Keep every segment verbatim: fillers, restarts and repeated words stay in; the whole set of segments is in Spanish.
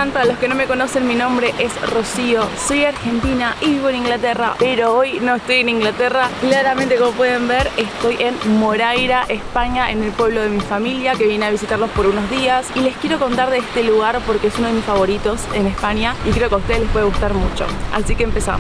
están? Para los que no me conocen, mi nombre es Rocío, soy argentina y vivo en Inglaterra, pero hoy no estoy en Inglaterra. Claramente, como pueden ver, estoy en Moraira, España, en el pueblo de mi familia, que vine a visitarlos por unos días. Y les quiero contar de este lugar porque es uno de mis favoritos en España y creo que a ustedes les puede gustar mucho. Así que empezamos.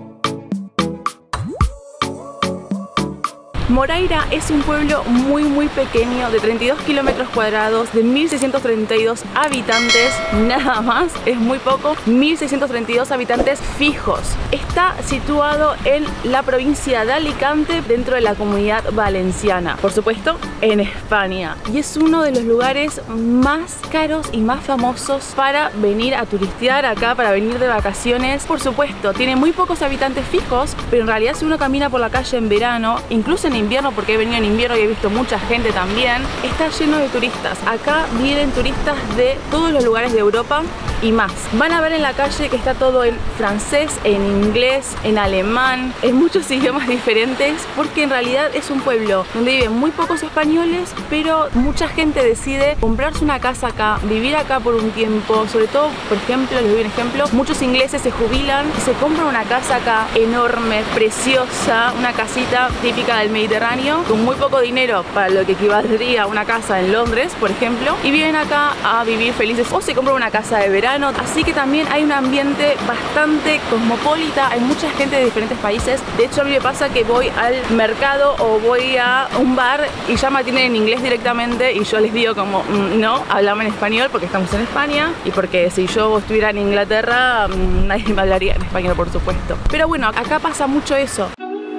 Moraira es un pueblo muy muy pequeño de treinta y dos kilómetros cuadrados, de mil seiscientos treinta y dos habitantes, nada más, es muy poco, mil seiscientos treinta y dos habitantes fijos. Está situado en la provincia de Alicante, dentro de la Comunidad Valenciana, por supuesto en España, y es uno de los lugares más caros y más famosos para venir a turistear acá, para venir de vacaciones. Por supuesto, tiene muy pocos habitantes fijos, pero en realidad si uno camina por la calle en verano, incluso en invierno, porque he venido en invierno y he visto mucha gente también, está lleno de turistas. Acá vienen turistas de todos los lugares de Europa y más. Van a ver en la calle que está todo en francés, en inglés, en alemán, en muchos idiomas diferentes, porque en realidad es un pueblo donde viven muy pocos españoles, pero mucha gente decide comprarse una casa acá, vivir acá por un tiempo. Sobre todo, por ejemplo, les doy un ejemplo, muchos ingleses se jubilan y se compran una casa acá enorme, preciosa, una casita típica del Mediterráneo, con muy poco dinero para lo que equivaldría a una casa en Londres, por ejemplo, y vienen acá a vivir felices, o se compran una casa de verano. Así que también hay un ambiente bastante cosmopolita, hay mucha gente de diferentes países. De hecho, a mí me pasa que voy al mercado o voy a un bar y ya me atienden en inglés directamente y yo les digo como, mmm, no, hablame en español porque estamos en España y porque si yo estuviera en Inglaterra mmm, nadie me hablaría en español, por supuesto. Pero bueno, acá pasa mucho eso.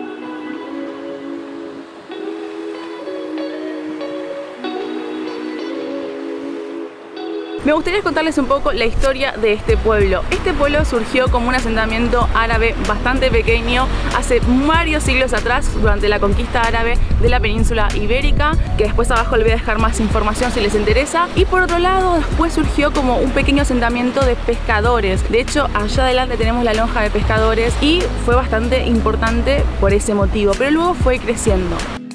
Me gustaría contarles un poco la historia de este pueblo. Este pueblo surgió como un asentamiento árabe bastante pequeño hace varios siglos atrás, durante la conquista árabe de la península ibérica, que después abajo les voy a dejar más información si les interesa. Y por otro lado, después surgió como un pequeño asentamiento de pescadores. De hecho, allá adelante tenemos la lonja de pescadores y fue bastante importante por ese motivo, pero luego fue creciendo.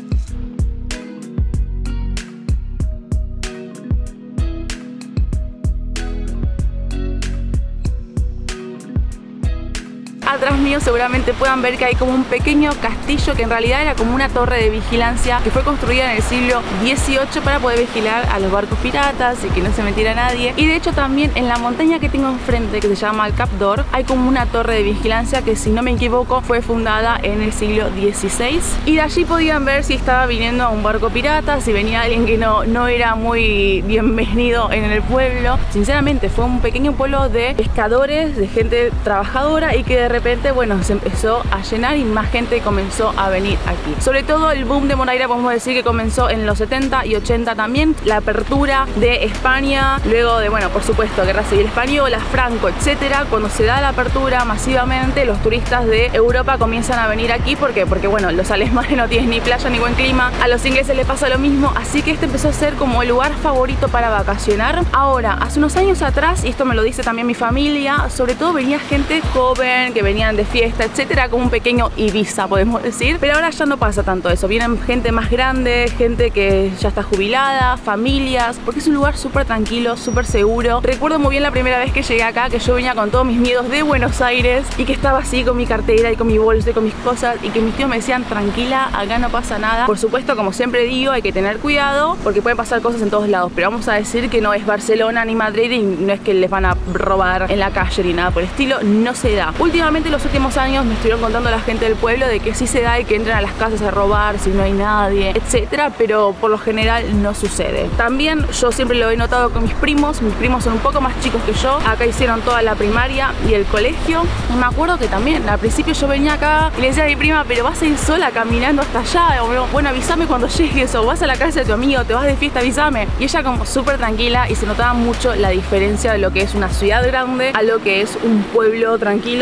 Atrás mío seguramente puedan ver que hay como un pequeño castillo que en realidad era como una torre de vigilancia que fue construida en el siglo dieciocho para poder vigilar a los barcos piratas y que no se metiera nadie. Y de hecho también en la montaña que tengo enfrente, que se llama el Cap d'Or, hay como una torre de vigilancia que, si no me equivoco, fue fundada en el siglo dieciséis, y de allí podían ver si estaba viniendo un barco pirata, si venía alguien que no, no era muy bienvenido en el pueblo. Sinceramente fue un pequeño pueblo de pescadores, de gente trabajadora, y que de repente bueno, se empezó a llenar y más gente comenzó a venir aquí. Sobre todo el boom de Moraira podemos decir que comenzó en los setenta y ochenta también, la apertura de España, luego de, bueno, por supuesto, Guerra Civil Española, Franco, etcétera. Cuando se da la apertura masivamente, los turistas de Europa comienzan a venir aquí. ¿Por qué? Porque bueno, los alemanes no tienen ni playa ni buen clima, a los ingleses les pasa lo mismo, así que este empezó a ser como el lugar favorito para vacacionar. Ahora, hace unos años atrás, y esto me lo dice también mi familia, sobre todo venía gente joven que venían de fiesta, etcétera, como un pequeño Ibiza, podemos decir. Pero ahora ya no pasa tanto eso, vienen gente más grande, gente que ya está jubilada, familias, porque es un lugar súper tranquilo, súper seguro. Recuerdo muy bien la primera vez que llegué acá, que yo venía con todos mis miedos de Buenos Aires y que estaba así con mi cartera y con mi bolsa y con mis cosas, y que mis tíos me decían, tranquila, acá no pasa nada. Por supuesto, como siempre digo, hay que tener cuidado porque pueden pasar cosas en todos lados, pero vamos a decir que no es Barcelona ni Madrid y no es que les van a robar en la calle ni nada por el estilo, no se da. Últimamente, los últimos años, me estuvieron contando la gente del pueblo de que sí se da y que entran a las casas a robar si no hay nadie, etcétera, pero por lo general no sucede. También yo siempre lo he notado con mis primos. Mis primos son un poco más chicos que yo, acá hicieron toda la primaria y el colegio, y me acuerdo que también al principio yo venía acá y le decía a mi prima, pero vas a ir sola caminando hasta allá, o bueno, avísame cuando llegues, o vas a la casa de tu amigo, te vas de fiesta, avísame. Y ella como súper tranquila, y se notaba mucho la diferencia de lo que es una ciudad grande a lo que es un pueblo tranquilo de gente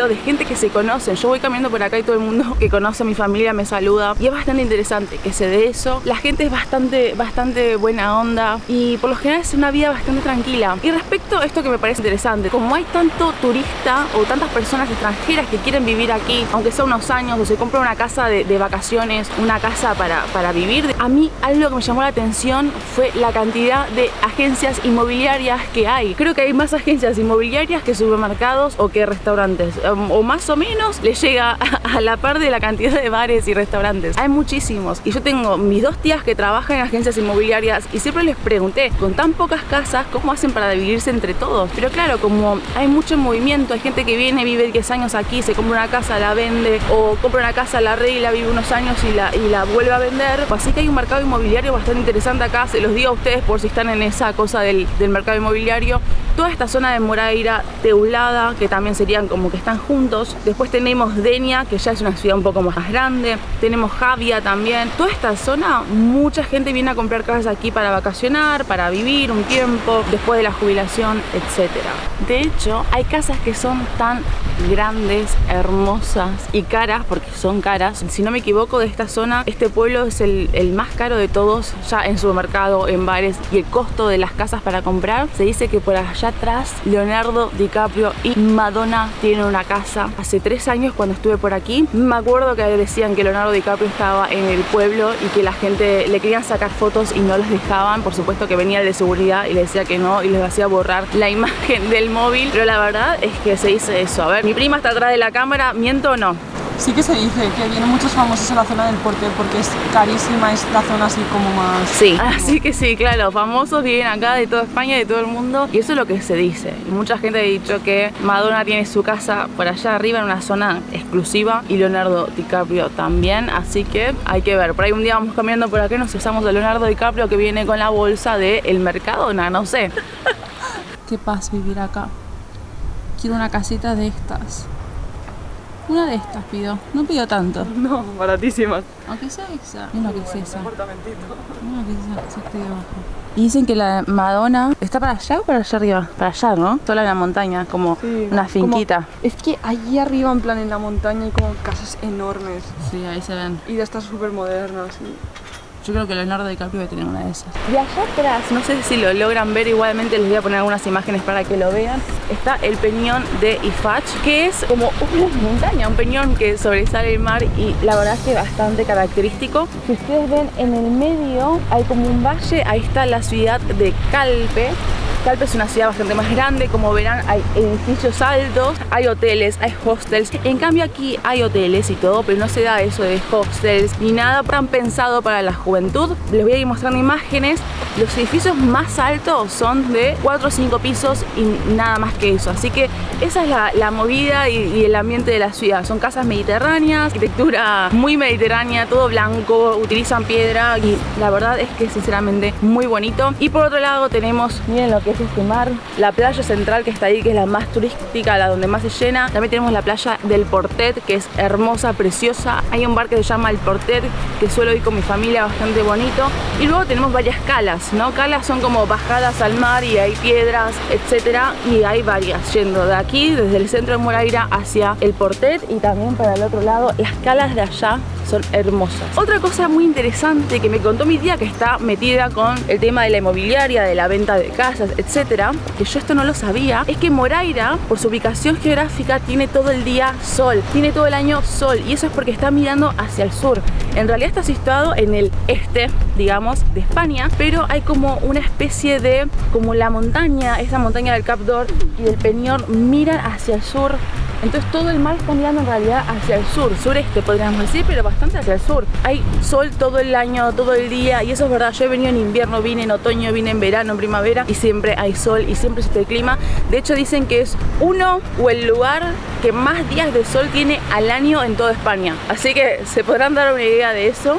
gente que se conocen. Yo voy caminando por acá y todo el mundo que conoce a mi familia me saluda y es bastante interesante que se dé eso. La gente es bastante, bastante buena onda y por lo general es una vida bastante tranquila. Y respecto a esto que me parece interesante, como hay tanto turista o tantas personas extranjeras que quieren vivir aquí, aunque sea unos años, o se compra una casa de, de vacaciones, una casa para, para vivir, a mí algo que me llamó la atención fue la cantidad de agencias inmobiliarias que hay. Creo que hay más agencias inmobiliarias que supermercados o que restaurantes, o más o menos le llega a, a la par de la cantidad de bares y restaurantes. Hay muchísimos y yo tengo mis dos tías que trabajan en agencias inmobiliarias y siempre les pregunté, con tan pocas casas, ¿cómo hacen para dividirse entre todos? Pero claro, como hay mucho movimiento, hay gente que viene, vive diez años aquí, se compra una casa, la vende, o compra una casa, la arregla, vive unos años y la, y la vuelve a vender. Así que hay un mercado inmobiliario bastante interesante acá, se los digo a ustedes por si están en esa cosa del, del mercado inmobiliario. Toda esta zona de Moraira, Teulada, que también serían como que están juntos. Después tenemos Denia, que ya es una ciudad un poco más grande. Tenemos Javia también. Toda esta zona, mucha gente viene a comprar casas aquí para vacacionar, para vivir un tiempo, después de la jubilación, etcétera. De hecho, hay casas que son tan grandes, hermosas y caras, porque son caras. Si no me equivoco, de esta zona, este pueblo es el, el más caro de todos, ya en supermercado, en bares, y el costo de las casas para comprar, se dice que por allá atrás Leonardo DiCaprio y Madonna tienen una casa. Hace tres años cuando estuve por aquí, me acuerdo que decían que Leonardo DiCaprio estaba en el pueblo y que la gente le querían sacar fotos y no les dejaban. Por supuesto que venía el de seguridad y le decía que no y les hacía borrar la imagen del móvil, pero la verdad es que se dice eso. A ver, mi prima está atrás de la cámara, ¿miento o no? Sí que se dice que vienen muchos famosos a la zona del Portet porque es carísima, es la zona así como más... Sí, así que sí, claro, famosos viven acá de toda España, de todo el mundo, y eso es lo que se dice. Y mucha gente ha dicho que Madonna tiene su casa por allá arriba en una zona exclusiva y Leonardo DiCaprio también, así que hay que ver. Por ahí un día vamos caminando por acá y nos usamos de Leonardo DiCaprio que viene con la bolsa del Mercadona, no sé. Qué paz vivir acá. Quiero una casita de estas. Una de estas pido, no pido tanto. No, baratísimas. Aunque sea esa. Mira que es esa. Mira que es esa, esa que abajo. Y dicen que la Madonna está para allá o para allá arriba. Para allá, ¿no? Sola en la montaña, como sí, una finquita. Como, es que allí arriba, en plan en la montaña, hay como casas enormes. Sí, ahí se ven. Y de estas súper modernas. Sí. Yo creo que Leonardo DiCaprio debe tener una de esas. Y allá atrás, no sé si lo logran ver, igualmente les voy a poner algunas imágenes para que lo vean. Está el peñón de Ifach, que es como una montaña, un peñón que sobresale el mar y la verdad es que es bastante característico. Si ustedes ven en el medio hay como un valle, ahí está la ciudad de Calpe. Calpe es una ciudad bastante más grande, como verán hay edificios altos, hay hoteles, hay hostels. En cambio aquí hay hoteles y todo, pero no se da eso de hostels ni nada tan pensado para la juventud. Les voy a ir mostrando imágenes. Los edificios más altos son de cuatro o cinco pisos y nada más que eso. Así que esa es la, la movida y, y el ambiente de la ciudad. Son casas mediterráneas, arquitectura muy mediterránea, todo blanco, utilizan piedra y la verdad es que sinceramente muy bonito. Y por otro lado tenemos, miren lo que es este mar, la playa central que está ahí, que es la más turística, la donde más se llena. También tenemos la playa del Portet, que es hermosa, preciosa. Hay un bar que se llama el Portet, que suelo ir con mi familia, bastante bonito. Y luego tenemos varias calas, ¿no? Calas son como bajadas al mar y hay piedras, etcétera. Y hay varias, yendo de aquí, desde el centro de Moraira hacia el Portet y también para el otro lado. Las calas de allá son hermosas. Otra cosa muy interesante que me contó mi tía, que está metida con el tema de la inmobiliaria, de la venta de casas, etcétera, que yo esto no lo sabía, es que Moraira, por su ubicación geográfica, tiene todo el día sol, tiene todo el año sol, y eso es porque está mirando hacia el sur. En realidad está situado en el este, digamos, de España, pero hay como una especie de, como la montaña, esa montaña del Cap d'Or y del Peñón miran hacia el sur. Entonces todo el mar está mirando en realidad hacia el sur, sureste podríamos decir, pero bastante hacia el sur. Hay sol todo el año, todo el día, y eso es verdad. Yo he venido en invierno, vine en otoño, vine en verano, en primavera, y siempre hay sol y siempre es este clima. De hecho dicen que es uno o el lugar que más días de sol tiene al año en toda España. Así que se podrán dar una idea de eso.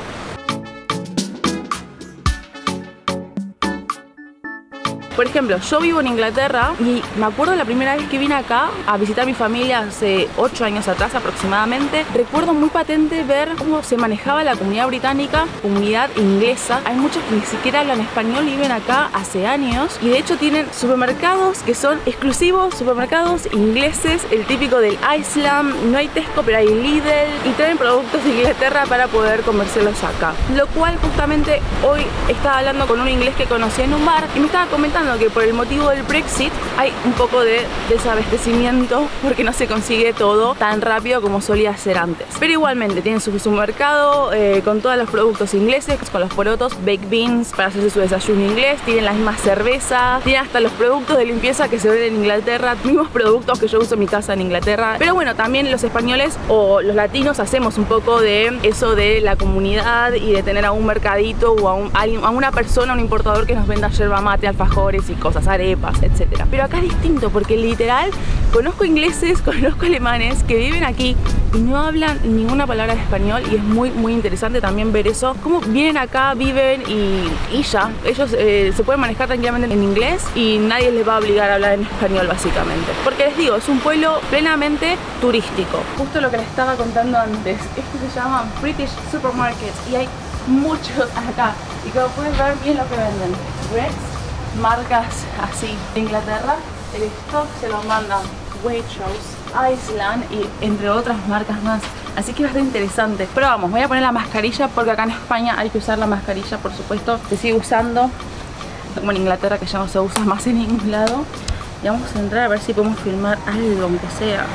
Por ejemplo, yo vivo en Inglaterra y me acuerdo la primera vez que vine acá a visitar a mi familia hace ocho años atrás aproximadamente. Recuerdo muy patente ver cómo se manejaba la comunidad británica, comunidad inglesa. Hay muchos que ni siquiera hablan español y viven acá hace años y de hecho tienen supermercados que son exclusivos, supermercados ingleses, el típico del Island. No hay Tesco pero hay Lidl y traen productos de Inglaterra para poder comerciarlos acá. Lo cual justamente hoy estaba hablando con un inglés que conocí en un bar y me estaba comentando que por el motivo del Brexit hay un poco de desabastecimiento porque no se consigue todo tan rápido como solía ser antes. Pero igualmente tienen su supermercado eh, con todos los productos ingleses, con los porotos, baked beans para hacerse su desayuno inglés, tienen las mismas cervezas, tienen hasta los productos de limpieza que se ven en Inglaterra, mismos productos que yo uso en mi casa en Inglaterra. Pero bueno, también los españoles o los latinos hacemos un poco de eso de la comunidad y de tener a un mercadito o a, un, a una persona, un importador que nos venda yerba mate, alfajores y cosas, arepas, etcétera. Pero acá es distinto porque literal conozco ingleses, conozco alemanes que viven aquí y no hablan ninguna palabra de español y es muy muy interesante también ver eso, cómo vienen acá, viven y, y ya, ellos eh, se pueden manejar tranquilamente en inglés y nadie les va a obligar a hablar en español básicamente, porque les digo, es un pueblo plenamente turístico. Justo lo que les estaba contando antes, esto se llama British Supermarkets y hay muchos acá y como pueden ver bien lo que venden, breads, marcas así de Inglaterra, el stock se lo mandan Waitrose, Island y entre otras marcas más, así que es bastante interesante. Pero vamos, voy a poner la mascarilla porque acá en España hay que usar la mascarilla, por supuesto, se sigue usando, como en Inglaterra que ya no se usa más en ningún lado. Y vamos a entrar a ver si podemos filmar algo, aunque sea.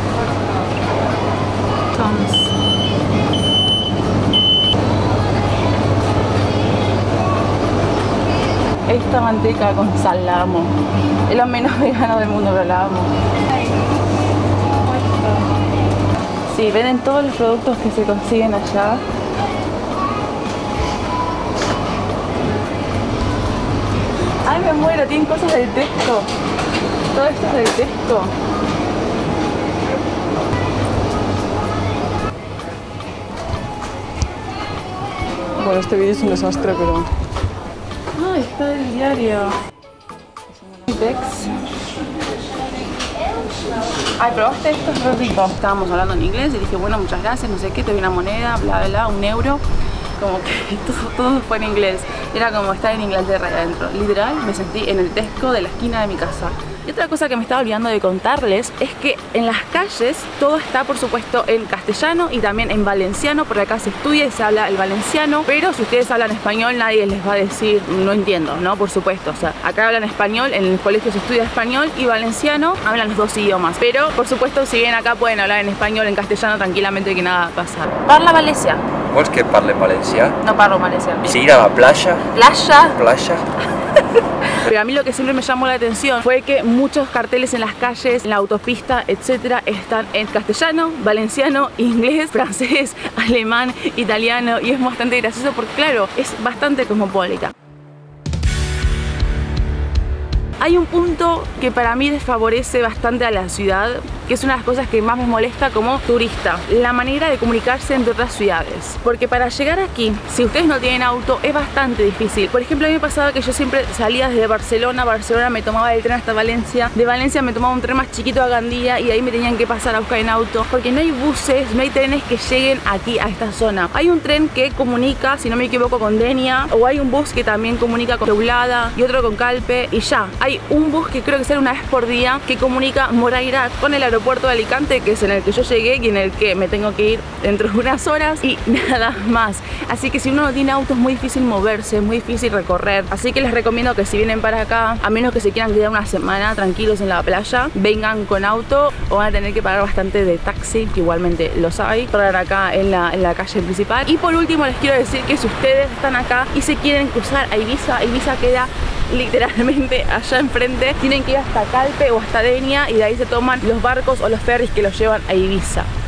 Vamos. Esta manteca con sal la amo. Es lo menos vegano del mundo, pero la amo. Sí, venden todos los productos que se consiguen allá. Ay, me muero, tienen cosas del Tesco. Todo esto es del Tesco. Bueno, este vídeo es un desastre, pero... Ay, está del diario. Tex. Ay, probaste esto, es re rico. Estábamos hablando en inglés y dije, bueno, muchas gracias, no sé qué, te doy una moneda, bla, bla, bla, un euro. Como que todo, todo fue en inglés. Era como estar en Inglaterra adentro. Literal, me sentí en el Tesco de la esquina de mi casa. Y otra cosa que me estaba olvidando de contarles es que en las calles todo está por supuesto en castellano y también en valenciano, porque acá se estudia y se habla el valenciano, pero si ustedes hablan español nadie les va a decir no entiendo, ¿no? Por supuesto, o sea, acá hablan español, en el colegio se estudia español y valenciano, hablan los dos idiomas, pero por supuesto si bien acá pueden hablar en español, en castellano tranquilamente que nada va a pasar. Parla valencià? Vols que parle valencià? No parlo valenciano. Si ir a la playa. Playa. Playa. Pero a mí lo que siempre me llamó la atención fue que muchos carteles en las calles, en la autopista, etcétera, están en castellano, valenciano, inglés, francés, alemán, italiano, y es bastante gracioso porque claro, es bastante cosmopolita. Hay un punto que para mí desfavorece bastante a la ciudad, que es una de las cosas que más me molesta como turista, la manera de comunicarse entre otras ciudades. Porque para llegar aquí, si ustedes no tienen auto, es bastante difícil. Por ejemplo, a mí me pasaba que yo siempre salía desde Barcelona, Barcelona me tomaba el tren hasta Valencia, de Valencia me tomaba un tren más chiquito a Gandía y de ahí me tenían que pasar a buscar en auto, porque no hay buses, no hay trenes que lleguen aquí a esta zona. Hay un tren que comunica, si no me equivoco, con Denia, o hay un bus que también comunica con Teulada y otro con Calpe, y ya. Hay un bus que creo que sale una vez por día que comunica Moraira con el aeropuerto de Alicante, que es en el que yo llegué y en el que me tengo que ir dentro de unas horas, y nada más. Así que si uno no tiene auto es muy difícil moverse, es muy difícil recorrer. Así que les recomiendo que si vienen para acá, a menos que se quieran quedar una semana tranquilos en la playa, vengan con auto o van a tener que pagar bastante de taxi, que igualmente los hay, para acá en la, en la calle principal. Y por último les quiero decir que si ustedes están acá y se quieren cruzar a Ibiza, Ibiza queda literalmente allá enfrente, tienen que ir hasta Calpe o hasta Denia y de ahí se toman los barcos o los ferries que los llevan a Ibiza.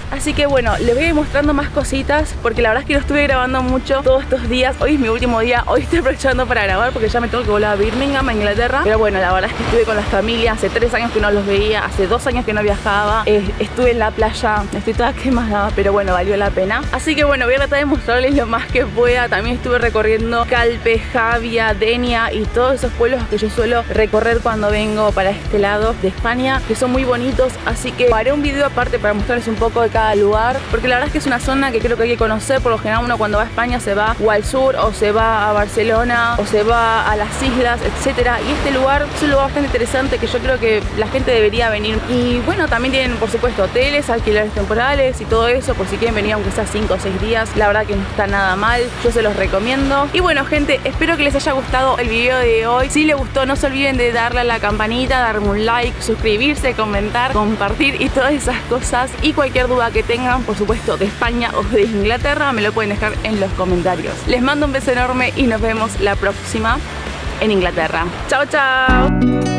Así que bueno, les voy a ir mostrando más cositas porque la verdad es que no estuve grabando mucho todos estos días. Hoy es mi último día, hoy estoy aprovechando para grabar porque ya me tengo que volar a Birmingham, a Inglaterra. Pero bueno, la verdad es que estuve con la familia, hace tres años que no los veía, hace dos años que no viajaba. eh, Estuve en la playa, estoy toda quemada, pero bueno, valió la pena. Así que bueno, voy a tratar de mostrarles lo más que pueda. También estuve recorriendo Calpe, Javia, Denia y todos esos pueblos que yo suelo recorrer cuando vengo para este lado de España, que son muy bonitos. Así que haré un video aparte para mostrarles un poco de cada lugar, porque la verdad es que es una zona que creo que hay que conocer. Por lo general uno cuando va a España se va o al sur, o se va a Barcelona, o se va a las islas, etcétera. Y este lugar es un lugar bastante interesante que yo creo que la gente debería venir. Y bueno, también tienen por supuesto hoteles, alquileres temporales y todo eso, por si quieren venir aunque sea cinco o seis días. La verdad que no está nada mal, yo se los recomiendo. Y bueno gente, espero que les haya gustado el video de hoy. Si les gustó, no se olviden de darle a la campanita, darme un like, suscribirse, comentar, compartir y todas esas cosas. Y cualquier duda que tengan, por supuesto, de España o de Inglaterra, me lo pueden dejar en los comentarios. Les mando un beso enorme y nos vemos la próxima en Inglaterra. Chao, chao.